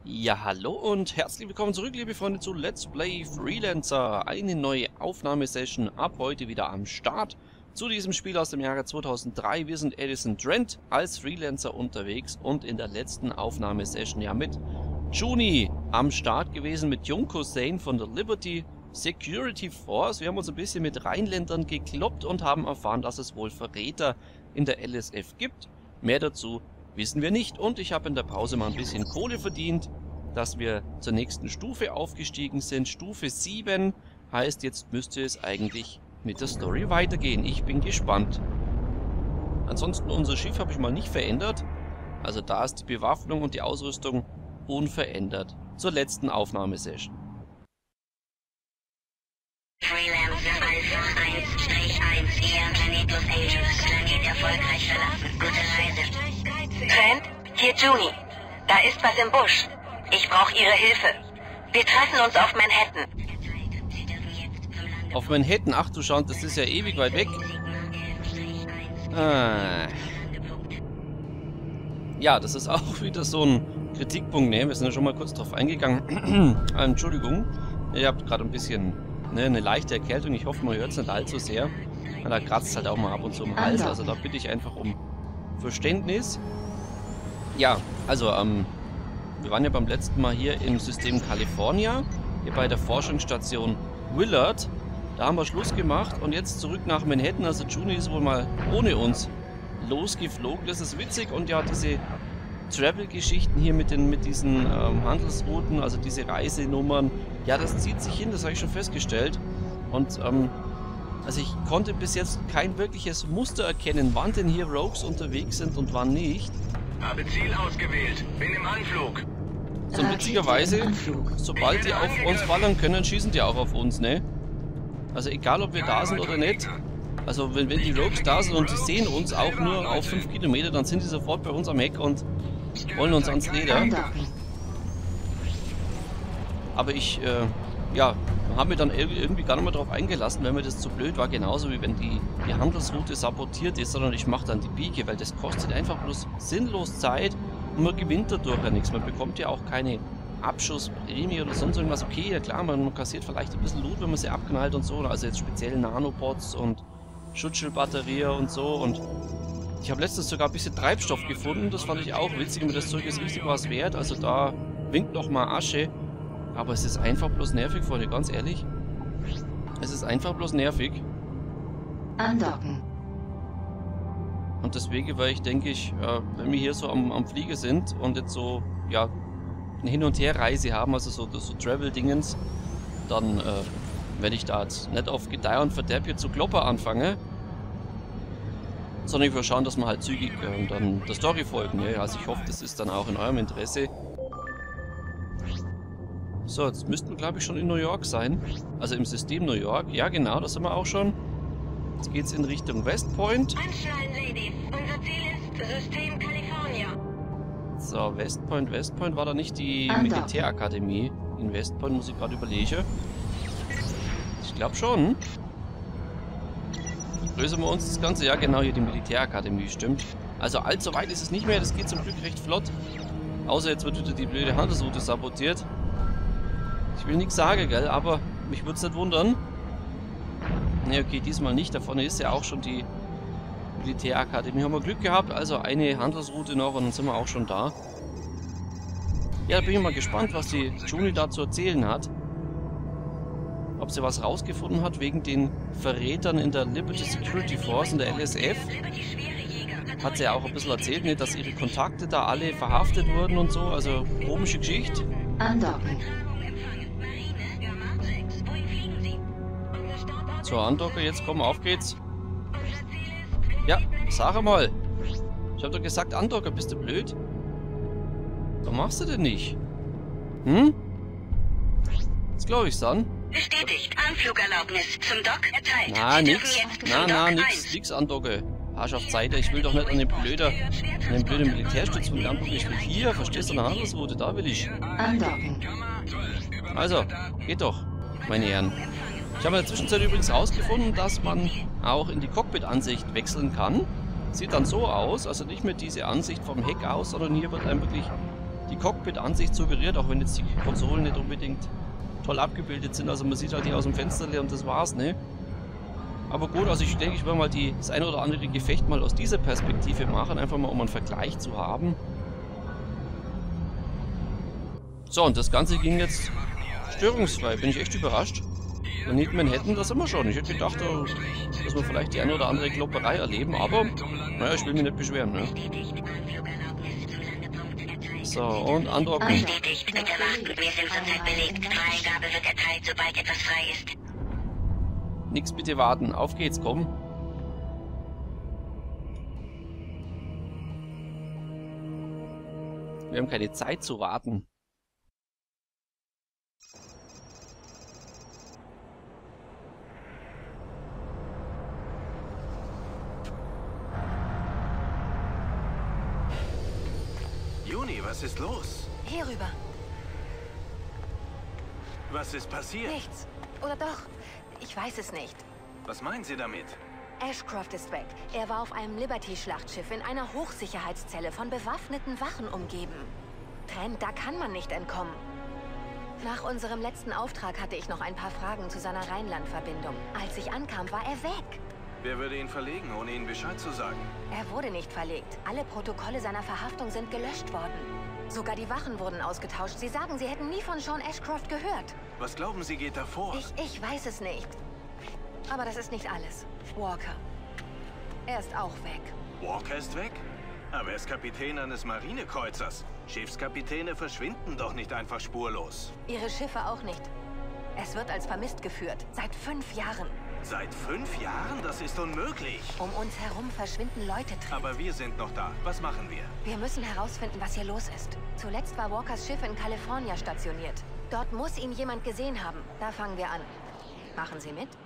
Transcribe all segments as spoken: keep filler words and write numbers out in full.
Ja, hallo und herzlich willkommen zurück, liebe Freunde, zu Let's Play Freelancer. Eine neue Aufnahmesession ab heute wieder am Start zu diesem Spiel aus dem Jahre zweitausenddrei. Wir sind Addison Trent als Freelancer unterwegs und in der letzten Aufnahmesession ja mit Juni am Start gewesen, mit Junko Sane von der Liberty Security Force. Wir haben uns ein bisschen mit Rheinländern gekloppt und haben erfahren, dass es wohl Verräter in der L S F gibt. Mehr dazu wissen wir nicht, und ich habe in der Pause mal ein bisschen Kohle verdient, dass wir zur nächsten Stufe aufgestiegen sind. Stufe sieben heißt, jetzt müsste es eigentlich mit der Story weitergehen. Ich bin gespannt. Ansonsten, unser Schiff habe ich mal nicht verändert. Also da ist die Bewaffnung und die Ausrüstung unverändert zur letzten Aufnahmesession. Freelancer Alpha eins eins, Ihren Planet Los Angeles, Planet erfolgreich verlassen. Gute Reise. Trent, hier Juni. Da ist was im Busch. Ich brauche Ihre Hilfe. Wir treffen uns auf Manhattan. Auf Manhattan? Ach du Schand, das ist ja ewig weit weg. Ah. Ja, das ist auch wieder so ein Kritikpunkt. Ne? Wir sind ja schon mal kurz drauf eingegangen. Entschuldigung, ihr habt gerade ein bisschen ne, eine leichte Erkältung. Ich hoffe, man hört es nicht allzu sehr. Da kratzt es halt auch mal ab und zu im Hals. Also da bitte ich einfach um Verständnis. Ja, also ähm, wir waren ja beim letzten Mal hier im System California, hier bei der Forschungsstation Willard. Da haben wir Schluss gemacht und jetzt zurück nach Manhattan. Also Juni ist wohl mal ohne uns losgeflogen. Das ist witzig. Und ja, diese Travel-Geschichten hier mit, den, mit diesen ähm, Handelsrouten, also diese Reisenummern, ja, das zieht sich hin, das habe ich schon festgestellt. Und ähm, also ich konnte bis jetzt kein wirkliches Muster erkennen, wann denn hier Rogues unterwegs sind und wann nicht. Habe Ziel ausgewählt. Bin im Anflug. So witzigerweise, sobald die auf uns ballern können, schießen die auch auf uns, ne? Also egal, ob wir da sind oder nicht. Also wenn, wenn die Rogues da sind und sie sehen uns auch nur auf fünf Kilometer, dann sind die sofort bei uns am Heck und wollen uns ans Leder. Aber ich, äh, ja, haben wir dann irgendwie gar nicht mehr drauf eingelassen, wenn mir das zu blöd war. Genauso wie wenn die, die Handelsroute sabotiert ist, sondern ich mache dann die Biege, weil das kostet einfach bloß sinnlos Zeit und man gewinnt dadurch ja nichts. Man bekommt ja auch keine Abschussprämie oder sonst irgendwas. Okay, ja klar, man kassiert vielleicht ein bisschen Loot, wenn man sie abknallt und so. Also jetzt speziell Nanobots und Schutzschildbatterie und so. Und ich habe letztens sogar ein bisschen Treibstoff gefunden. Das fand ich auch witzig. Und das Zeug ist richtig was wert. Also da winkt noch mal Asche. Aber es ist einfach bloß nervig, Freunde, ganz ehrlich. Es ist einfach bloß nervig. Andocken. Und deswegen, weil ich denke ich, äh, wenn wir hier so am, am Flieger sind und jetzt so, ja, eine Hin- und Her-Reise haben, also so, so Travel-Dingens, dann äh, werde ich da jetzt nicht auf Gedeih und Verderb hier zu Klopper anfangen, sondern ich will schauen, dass wir halt zügig äh, dann der Story folgen. Ja? Also ich hoffe, das ist dann auch in eurem Interesse. So, jetzt müssten wir, glaube ich, schon in New York sein. Also im System New York. Ja, genau, da sind wir auch schon. Jetzt geht es in Richtung West Point. Anschnallen, Ladies. Unser Ziel ist System California. So, West Point, West Point. War da nicht die Andocken. Militärakademie? In West Point muss ich gerade überlegen. Ich glaube schon. Lösen wir uns das Ganze. Ja, genau, hier die Militärakademie, stimmt. Also allzu weit ist es nicht mehr. Das geht zum Glück recht flott. Außer jetzt wird wieder die blöde Handelsroute sabotiert. Ich will nichts sagen, gell, aber mich würde es nicht wundern. Ne, okay, diesmal nicht. Da vorne ist ja auch schon die Militärakademie. Haben wir Glück gehabt, also eine Handelsroute noch und dann sind wir auch schon da. Ja, da bin ich mal gespannt, was die Juni da zu erzählen hat. Ob sie was rausgefunden hat wegen den Verrätern in der Liberty Security Force, in der L S F. Hat sie ja auch ein bisschen erzählt, ne, dass ihre Kontakte da alle verhaftet wurden und so. Also, komische Geschichte. Andocken. So, Andocker, jetzt komm, auf geht's. Ja, sag mal. Ich hab doch gesagt, Andocker, bist du blöd? Warum machst du denn nicht? Hm? Das glaube ich dann. Bestätigt. Anflugerlaubnis zum Dock erteilt. Na, Sie nix. dürfen jetzt Na, zum na, Dock nix. ein. Nix, Andocke. Herrschaftsseite, ich will doch nicht an den blöder, an den blöden Militärstützpunkt angucken. Ich will hier, verstehst du, eine Handelsroute, da will ich. Andocken. Also, geht doch, meine Herren. Ich habe in der Zwischenzeit übrigens herausgefunden, dass man auch in die Cockpit-Ansicht wechseln kann. Sieht dann so aus, also nicht mehr diese Ansicht vom Heck aus, sondern hier wird einem wirklich die Cockpit-Ansicht suggeriert, auch wenn jetzt die Konsolen nicht unbedingt toll abgebildet sind. Also man sieht halt hier aus dem Fenster und das war's, ne? Aber gut, also ich denke, ich werde mal die, das eine oder andere Gefecht mal aus dieser Perspektive machen, einfach mal um einen Vergleich zu haben. So, und das Ganze ging jetzt störungsfrei, bin ich echt überrascht. Und nicht Manhattan, das sind wir schon. Ich hätte gedacht, dass wir vielleicht die eine oder andere Klopperei erleben, aber naja, ich will mich nicht beschweren, ne? So, und andocken. Bestätigt, bitte warten. Wir sind zurzeit belegt. Freigabe wird erteilt, sobald etwas frei ist. Nix, bitte warten. Auf geht's, komm. Wir haben keine Zeit zu warten. Juni, was ist los? Hier rüber. Was ist passiert? Nichts. Oder doch? Ich weiß es nicht. Was meinen Sie damit? Ashcroft ist weg. Er war auf einem Liberty-Schlachtschiff in einer Hochsicherheitszelle von bewaffneten Wachen umgeben. Trent, da kann man nicht entkommen. Nach unserem letzten Auftrag hatte ich noch ein paar Fragen zu seiner Rheinland-Verbindung. Als ich ankam, war er weg. Wer würde ihn verlegen, ohne Ihnen Bescheid zu sagen? Er wurde nicht verlegt. Alle Protokolle seiner Verhaftung sind gelöscht worden. Sogar die Wachen wurden ausgetauscht. Sie sagen, sie hätten nie von Sean Ashcroft gehört. Was glauben Sie, geht da vor? Ich, ich weiß es nicht. Aber das ist nicht alles. Walker. Er ist auch weg. Walker ist weg? Aber er ist Kapitän eines Marinekreuzers. Schiffskapitäne verschwinden doch nicht einfach spurlos. Ihre Schiffe auch nicht. Es wird als vermisst geführt. Seit fünf Jahren. Seit fünf Jahren? Das ist unmöglich. Um uns herum verschwinden Leute drin. Aber wir sind noch da. Was machen wir? Wir müssen herausfinden, was hier los ist. Zuletzt war Walkers Schiff in Kalifornien stationiert. Dort muss ihn jemand gesehen haben. Da fangen wir an. Machen Sie mit?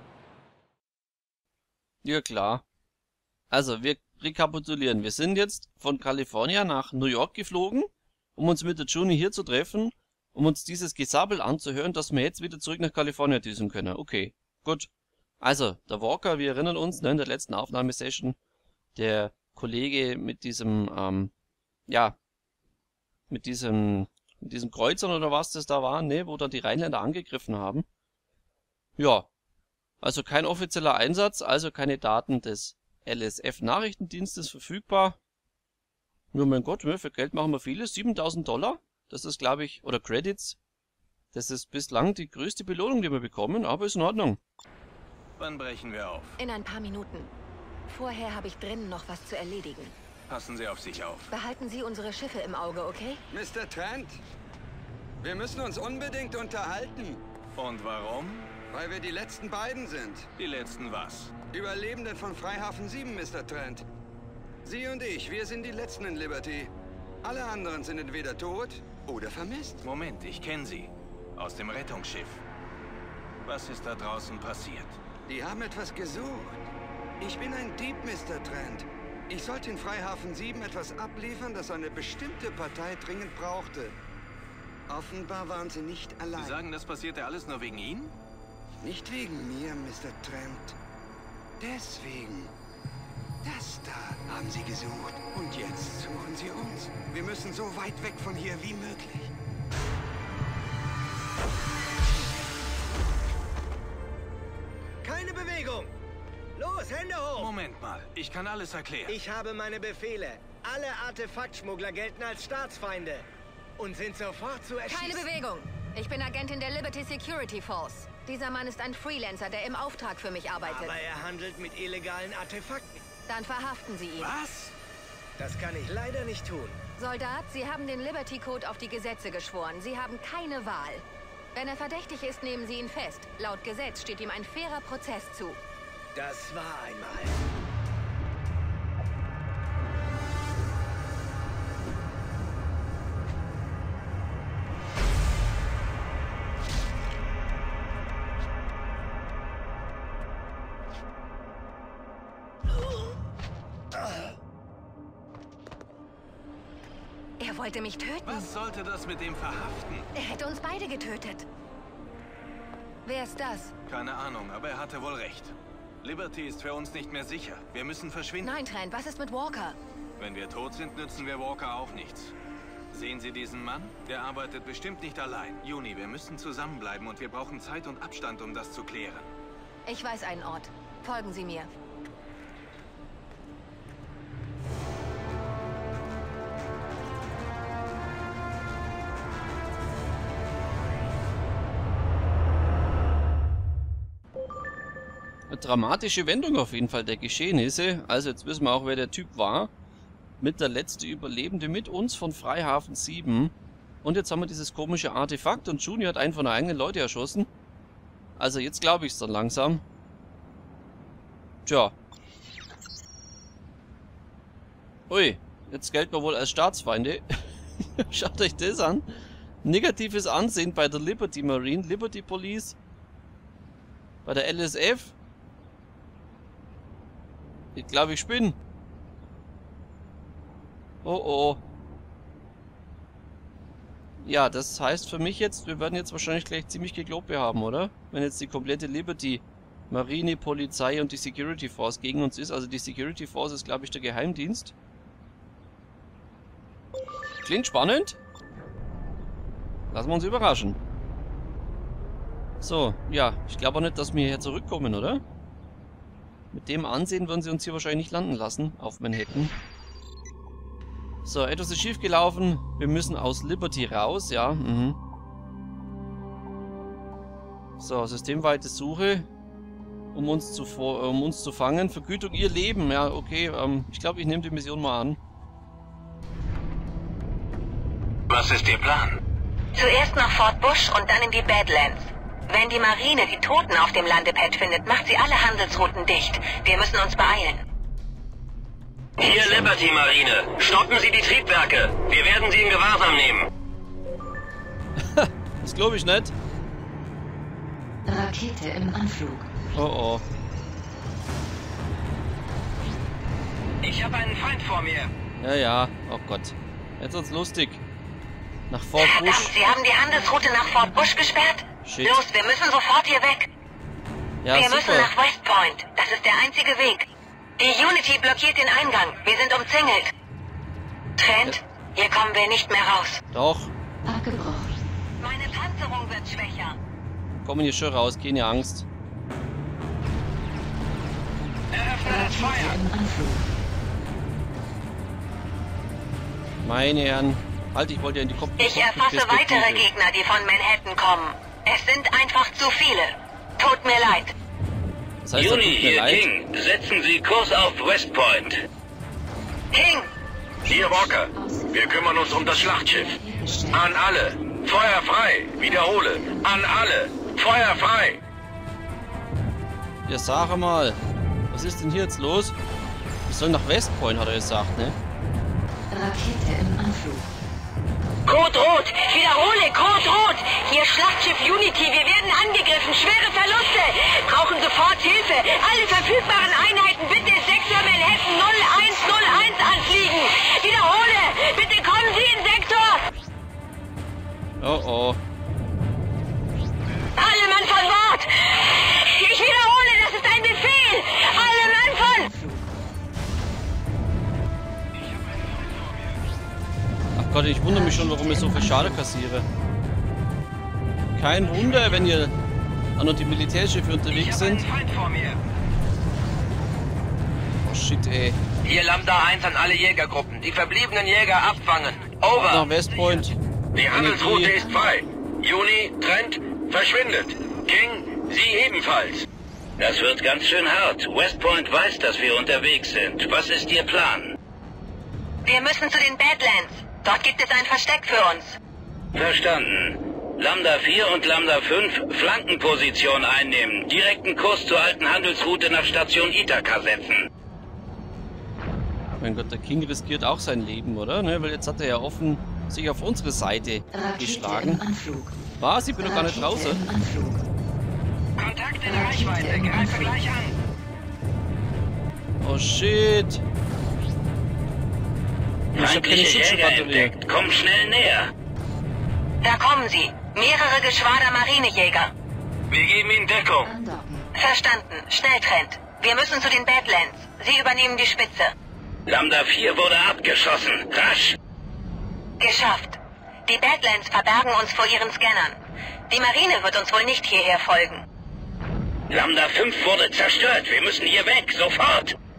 Ja, klar. Also, wir rekapitulieren. Wir sind jetzt von Kalifornien nach New York geflogen, um uns mit der Juni hier zu treffen, um uns dieses Gesabbel anzuhören, dass wir jetzt wieder zurück nach Kalifornien düsen können. Okay, gut. Also, der Walker, wir erinnern uns, ne, in der letzten Aufnahmesession, der Kollege mit diesem, ähm, ja, mit diesem, mit diesem Kreuzern oder was das da war, ne, wo dann die Rheinländer angegriffen haben. Ja, also kein offizieller Einsatz, also keine Daten des L S F-Nachrichtendienstes verfügbar. Nur mein Gott, für Geld machen wir vieles. siebentausend Dollar, das ist glaube ich, oder Credits. Das ist bislang die größte Belohnung, die wir bekommen, aber ist in Ordnung. Wann brechen wir auf? In ein paar Minuten. Vorher habe ich drinnen noch was zu erledigen. Passen Sie auf sich auf. Behalten Sie unsere Schiffe im Auge, okay? Mister Trent, wir müssen uns unbedingt unterhalten. Und warum? Weil wir die letzten beiden sind. Die letzten was? Überlebenden von Freihafen sieben, Mister Trent. Sie und ich, wir sind die Letzten in Liberty. Alle anderen sind entweder tot oder vermisst. Moment, ich kenne Sie. Aus dem Rettungsschiff. Was ist da draußen passiert? Die haben etwas gesucht. Ich bin ein Dieb, Mister Trent. Ich sollte in Freihafen sieben etwas abliefern, das eine bestimmte Partei dringend brauchte. Offenbar waren sie nicht allein. Sie sagen, das passierte alles nur wegen Ihnen? Nicht wegen mir, Mister Trent. Deswegen. Das da haben sie gesucht. Und jetzt suchen sie uns. Wir müssen so weit weg von hier wie möglich. Keine Bewegung! Los, Hände hoch! Moment mal, ich kann alles erklären. Ich habe meine Befehle. Alle Artefaktschmuggler gelten als Staatsfeinde und sind sofort zu erschießen. Keine Bewegung! Ich bin Agentin der Liberty Security Force. Dieser Mann ist ein Freelancer, der im Auftrag für mich arbeitet. Aber er handelt mit illegalen Artefakten. Dann verhaften Sie ihn. Was? Das kann ich leider nicht tun. Soldat, Sie haben den Liberty Code auf die Gesetze geschworen. Sie haben keine Wahl. Wenn er verdächtig ist, nehmen Sie ihn fest. Laut Gesetz steht ihm ein fairer Prozess zu. Das war einmal. Er wollte mich töten. Was sollte das mit dem Verhaften? Er hätte uns beide getötet. Wer ist das? Keine Ahnung, aber er hatte wohl recht. Liberty ist für uns nicht mehr sicher. Wir müssen verschwinden. Nein, Trent, was ist mit Walker? Wenn wir tot sind, nützen wir Walker auch nichts. Sehen Sie diesen Mann? Der arbeitet bestimmt nicht allein. Juni, wir müssen zusammenbleiben und wir brauchen Zeit und Abstand, um das zu klären. Ich weiß einen Ort. Folgen Sie mir. Eine dramatische Wendung auf jeden Fall der Geschehnisse. Also jetzt wissen wir auch, wer der Typ war. Mit der letzte Überlebende mit uns von Freihafen sieben. Und jetzt haben wir dieses komische Artefakt und Juni hat einen von der eigenen Leute erschossen. Also jetzt glaube ich es dann langsam. Tja. Ui, jetzt gelten wir wohl als Staatsfeinde. Schaut euch das an. Negatives Ansehen bei der Liberty Marine, Liberty Police. Bei der L S F. Ich glaube, ich spinne. Oh oh. Ja, das heißt für mich jetzt, wir werden jetzt wahrscheinlich gleich ziemlich Gekloppe haben, oder? Wenn jetzt die komplette Liberty, Marine, Polizei und die Security Force gegen uns ist. Also die Security Force ist, glaube ich, der Geheimdienst. Klingt spannend. Lassen wir uns überraschen. So, ja, ich glaube auch nicht, dass wir hier zurückkommen, oder? Mit dem Ansehen würden sie uns hier wahrscheinlich nicht landen lassen, auf Manhattan. So, etwas ist schief gelaufen. Wir müssen aus Liberty raus, ja. Mhm. So, systemweite Suche, um uns zu, um uns zu fangen. Vergütung ihr Leben, ja, okay. Ähm, ich glaube, ich nehme die Mission mal an. Was ist Ihr Plan? Zuerst nach Fort Bush und dann in die Badlands. Wenn die Marine die Toten auf dem Landepad findet, macht sie alle Handelsrouten dicht. Wir müssen uns beeilen. Hier Liberty Marine, stoppen Sie die Triebwerke. Wir werden Sie in Gewahrsam nehmen. Das glaube ich nicht. Rakete im Anflug. Oh oh. Ich habe einen Feind vor mir. Ja, ja. Oh Gott. Jetzt wird's lustig. Nach Fort Verdammt, Bush. Sie haben die Handelsroute nach Fort Bush gesperrt? Shit. Los, wir müssen sofort hier weg. Ja, wir super. müssen nach West Point. Das ist der einzige Weg. Die Unity blockiert den Eingang. Wir sind umzingelt. Trent, hier kommen wir nicht mehr raus. Doch. Abgebrochen. Meine Panzerung wird schwächer. Kommen hier schon raus. Keine Angst. Rakete im Anflug. Meine Herren. Halt, ich wollte ja in die Kopf. Ich erfasse weitere Gegner, die von Manhattan kommen. Es sind einfach zu viele. Tut mir leid. Das heißt, Juni, tut mir hier leid. King. Setzen Sie Kurs auf West Point. King, Hier Walker. Wir kümmern uns um das Schlachtschiff. An alle. Feuer frei. Wiederhole. An alle. Feuer frei. Ja, sag mal. Was ist denn hier jetzt los? Wir sollen nach West Point, hat er gesagt, ne? Rakete im Anflug. Code Rot. Wiederhole, Code Rot. Hier Schlachtschiff Unity. Wir werden angegriffen. Schwere Verluste. Brauchen sofort Hilfe. Alle verfügbaren Einheiten bitte Sektor Manhattan null eins null eins anfliegen. Wiederhole. Bitte kommen Sie in Sektor. Oh oh. Alle Mann von Bord. Ich wiederhole, das ist ein Befehl. Alle Mann von... Ach Gott, ich wundere mich schon, warum ich so viel Schade kassiere. Kein Wunder, wenn hier auch noch die Militärschiffe unterwegs sind. Feind vor mir. Oh shit, ey. Hier Lambda eins an alle Jägergruppen. Die verbliebenen Jäger abfangen. Over. Nach West Point. Die Handelsroute ist frei. Juni, Trent, verschwindet. King, Sie ebenfalls. Das wird ganz schön hart. West Point weiß, dass wir unterwegs sind. Was ist Ihr Plan? Wir müssen zu den Badlands. Dort gibt es ein Versteck für uns. Verstanden. Lambda vier und Lambda fünf Flankenposition einnehmen. Direkten Kurs zur alten Handelsroute nach Station Ithaka setzen. Mein Gott, der King riskiert auch sein Leben, oder? Ne? Weil jetzt hat er ja offen sich auf unsere Seite Rakete geschlagen. im Anflug. Was? Ich bin noch gar nicht Rakete draußen. im Anflug. Kontakt in Reichweite. Greife gleich an. Oh shit. Ich hab keine Schutzbatterie. Komm schnell näher. Da kommen sie. Mehrere Geschwader Marinejäger. Wir geben Ihnen Deckung. Andocken. Verstanden. Schnell, Trent. Wir müssen zu den Badlands. Sie übernehmen die Spitze. Lambda vier wurde abgeschossen. Rasch. Geschafft. Die Badlands verbergen uns vor ihren Scannern. Die Marine wird uns wohl nicht hierher folgen. Lambda fünf wurde zerstört. Wir müssen hier weg, sofort.